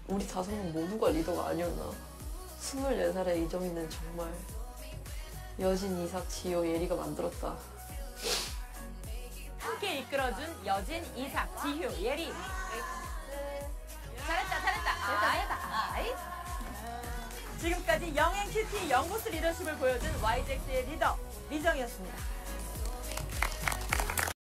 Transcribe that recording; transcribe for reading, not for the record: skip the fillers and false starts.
우리 5명 모두가 리더가 아니었나. 24살의 이정희는 정말 여진, 이삭, 지효, 예리가 만들었다. 함께 이끌어준 여진, 이삭, 지효, 예리. 잘했다. 아이. 지금까지 영앤 큐티 영보스 리더십을 보여준 YGX의 리더 리정이었습니다.